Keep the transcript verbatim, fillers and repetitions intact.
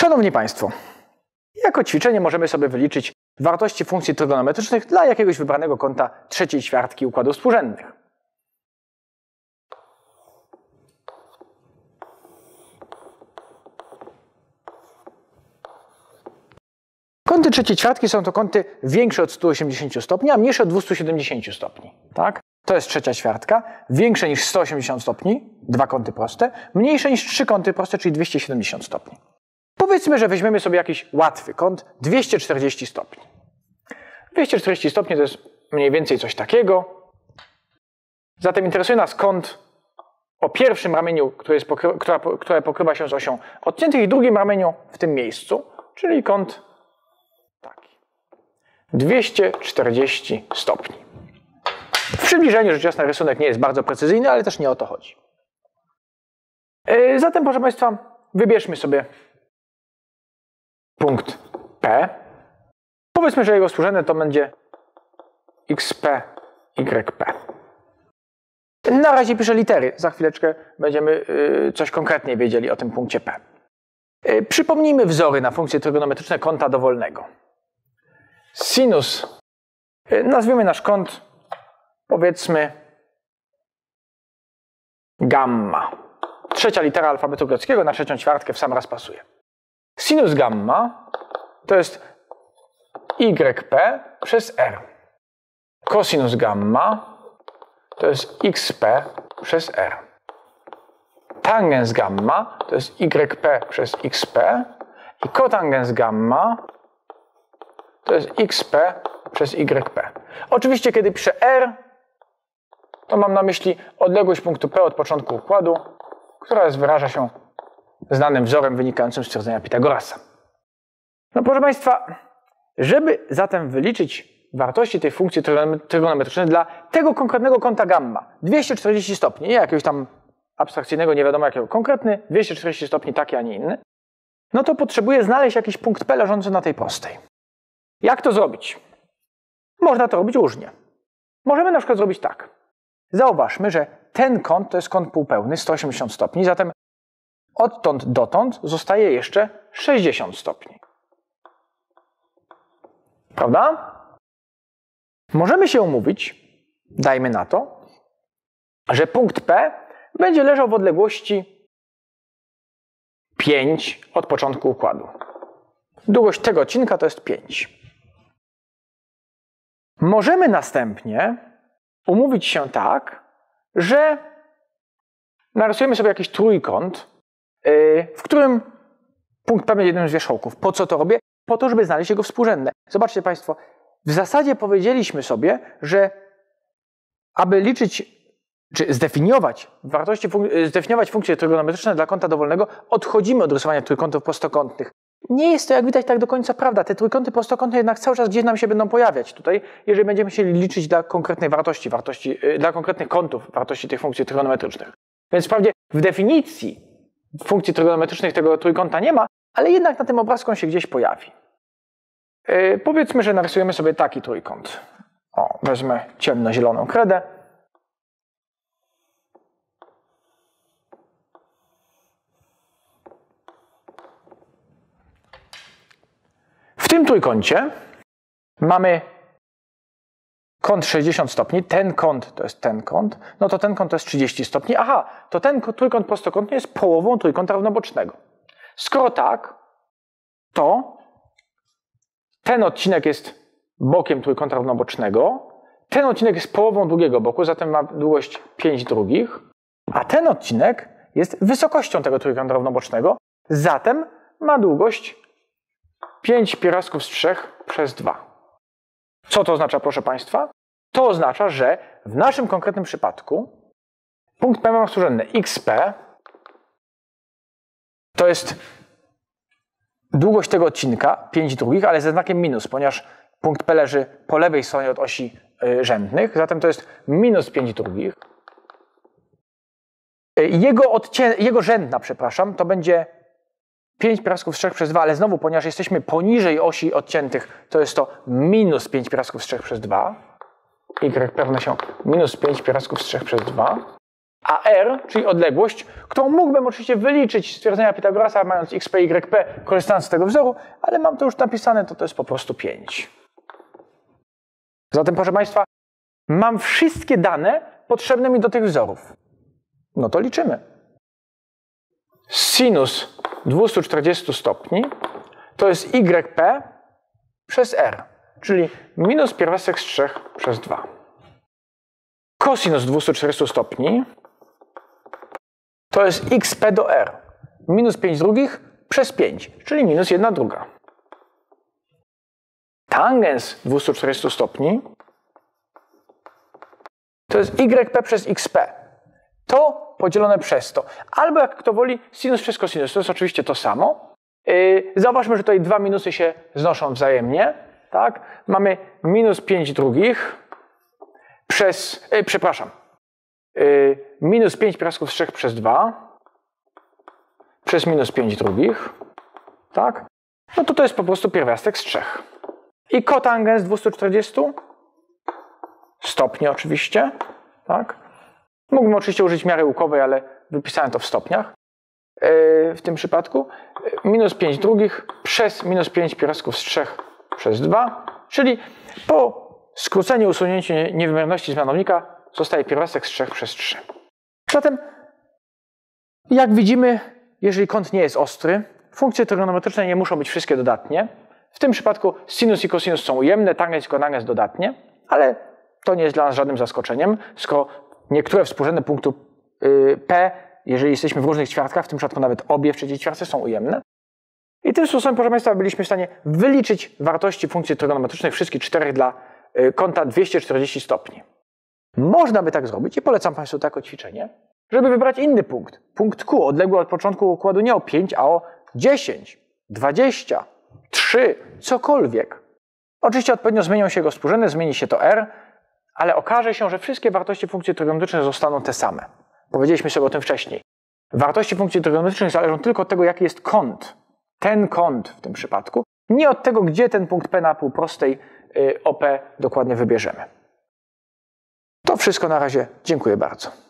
Szanowni Państwo, jako ćwiczenie możemy sobie wyliczyć wartości funkcji trygonometrycznych dla jakiegoś wybranego kąta trzeciej ćwiartki układów współrzędnych. Kąty trzeciej ćwiartki są to kąty większe od stu osiemdziesięciu stopni, a mniejsze od dwustu siedemdziesięciu stopni. Tak? To jest trzecia ćwiartka, większe niż sto osiemdziesiąt stopni, dwa kąty proste, mniejsze niż trzy kąty proste, czyli dwieście siedemdziesiąt stopni. Powiedzmy, że weźmiemy sobie jakiś łatwy kąt, dwieście czterdzieści stopni. dwieście czterdzieści stopni to jest mniej więcej coś takiego. Zatem interesuje nas kąt o pierwszym ramieniu, który jest pokry która, które pokrywa się z osią odciętych, i drugim ramieniu w tym miejscu, czyli kąt taki. dwieście czterdzieści stopni. W przybliżeniu rzecz jasna rysunek nie jest bardzo precyzyjny, ale też nie o to chodzi. Yy, zatem, proszę Państwa, wybierzmy sobie punkt P. Powiedzmy, że jego współrzędne to będzie X P, Y P. Na razie piszę litery. Za chwileczkę będziemy yy, coś konkretniej wiedzieli o tym punkcie P. Yy, przypomnijmy wzory na funkcje trygonometryczne kąta dowolnego. Sinus. Yy, nazwijmy nasz kąt, powiedzmy, gamma. Trzecia litera alfabetu greckiego na trzecią ćwiartkę w sam raz pasuje. Sinus gamma to jest Y P przez R. Cosinus gamma to jest X P przez R. Tangens gamma to jest Y P przez X P i kotangens gamma to jest X P przez Y P. Oczywiście, kiedy piszę R, to mam na myśli odległość punktu P od początku układu, która jest, wyraża się znanym wzorem wynikającym z twierdzenia Pitagorasa. No, proszę Państwa, żeby zatem wyliczyć wartości tej funkcji trygonometrycznej dla tego konkretnego kąta gamma, dwieście czterdzieści stopni, nie jakiegoś tam abstrakcyjnego, nie wiadomo jakiego, konkretny, dwieście czterdzieści stopni, taki, a nie inny, no to potrzebuję znaleźć jakiś punkt P leżący na tej prostej. Jak to zrobić? Można to robić różnie. Możemy na przykład zrobić tak. Zauważmy, że ten kąt to jest kąt półpełny, sto osiemdziesiąt stopni, zatem odtąd dotąd zostaje jeszcze sześćdziesiąt stopni. Prawda? Możemy się umówić, dajmy na to, że punkt P będzie leżał w odległości pięć od początku układu. Długość tego odcinka to jest pięć. Możemy następnie umówić się tak, że narysujemy sobie jakiś trójkąt, w którym punkt P będzie jednym z wierzchołków. Po co to robię? Po to, żeby znaleźć jego współrzędne. Zobaczcie Państwo, w zasadzie powiedzieliśmy sobie, że aby liczyć, czy zdefiniować wartości, zdefiniować funkcje trygonometryczne dla kąta dowolnego, odchodzimy od rysowania trójkątów prostokątnych. Nie jest to, jak widać, tak do końca prawda. Te trójkąty prostokątne jednak cały czas gdzieś nam się będą pojawiać tutaj, jeżeli będziemy chcieli liczyć dla konkretnej wartości, wartości dla konkretnych kątów wartości tych funkcji trygonometrycznych. Więc wprawdzie w definicji funkcji trygonometrycznych tego trójkąta nie ma, ale jednak na tym obrazku on się gdzieś pojawi. Yy, powiedzmy, że narysujemy sobie taki trójkąt. O, wezmę ciemnozieloną kredę. W tym trójkącie mamy kąt sześćdziesiąt stopni. Ten kąt to jest ten kąt. No to ten kąt to jest trzydzieści stopni. Aha, to ten trójkąt prostokątny jest połową trójkąta równobocznego. Skoro tak, to ten odcinek jest bokiem trójkąta równobocznego, ten odcinek jest połową drugiego boku, zatem ma długość pięć drugich, a ten odcinek jest wysokością tego trójkąta równobocznego, zatem ma długość pięć pierwiastków z trzech przez dwa. Co to oznacza, proszę Państwa? To oznacza, że w naszym konkretnym przypadku punkt P ma współrzędne X P to jest długość tego odcinka, pięć drugich, ale ze znakiem minus, ponieważ punkt P leży po lewej stronie od osi y, rzędnych, zatem to jest minus pięć drugich. Jego, odcię jego rzędna, przepraszam, to będzie pięć pierwiastków z trzech przez dwa, ale znowu, ponieważ jesteśmy poniżej osi odciętych, to jest to minus pięć pierwiastków z trzech przez dwa. Y pewne się minus pięć pierwiastków z trzech przez dwa. A r, czyli odległość, którą mógłbym oczywiście wyliczyć z stwierdzenia Pitagorasa, mając xp, yp, korzystając z tego wzoru, ale mam to już napisane, to to jest po prostu pięć. Zatem, proszę Państwa, mam wszystkie dane potrzebne mi do tych wzorów. No to liczymy. Sinus dwieście czterdzieści stopni to jest yp przez r, czyli minus pierwiastek z trzech przez dwa. Kosinus dwieście czterdzieści stopni to jest xp do r, minus pięć drugich przez pięć, czyli minus jedna druga. Tangens dwieście czterdzieści stopni to jest yp przez xp. To podzielone przez to. Albo jak kto woli, sinus przez kosinus. To jest oczywiście to samo. Yy, zauważmy, że tutaj dwa minusy się znoszą wzajemnie. Tak? Mamy minus pięć drugich przez, yy, przepraszam, yy, minus pięć pierwiastków z trzech przez dwa przez minus pięć drugich. Tak? No to to jest po prostu pierwiastek z trzech. I kotangens dwieście czterdzieści stopni oczywiście. Tak? Mógłbym oczywiście użyć miary łukowej, ale wypisałem to w stopniach. Yy, w tym przypadku minus pięć drugich przez minus pięć pierwiastków z trzech przez dwa, czyli po skróceniu, usunięciu niewymierności z mianownika zostaje pierwiastek z trzech przez trzy. Zatem, jak widzimy, jeżeli kąt nie jest ostry, funkcje trygonometryczne nie muszą być wszystkie dodatnie. W tym przypadku sinus i kosinus są ujemne, tangens i kotangens dodatnie, ale to nie jest dla nas żadnym zaskoczeniem, skoro niektóre współrzędne punktu y, P, jeżeli jesteśmy w różnych ćwiartkach, w tym przypadku nawet obie w trzeciej ćwiartce są ujemne. I tym sposobem, proszę Państwa, byliśmy w stanie wyliczyć wartości funkcji trygonometrycznych wszystkich czterech dla y, kąta dwieście czterdzieści stopni. Można by tak zrobić i polecam Państwu takie ćwiczenie, żeby wybrać inny punkt. Punkt Q, odległy od początku układu nie o pięć, a o dziesięć, dwadzieścia, trzy, cokolwiek. Oczywiście odpowiednio zmienią się jego współrzędne, zmieni się to R, ale okaże się, że wszystkie wartości funkcji trygonometrycznych zostaną te same. Powiedzieliśmy sobie o tym wcześniej. Wartości funkcji trygonometrycznych zależą tylko od tego, jaki jest kąt. Ten kąt w tym przypadku. Nie od tego, gdzie ten punkt P na półprostej y, O P dokładnie wybierzemy. To wszystko na razie. Dziękuję bardzo.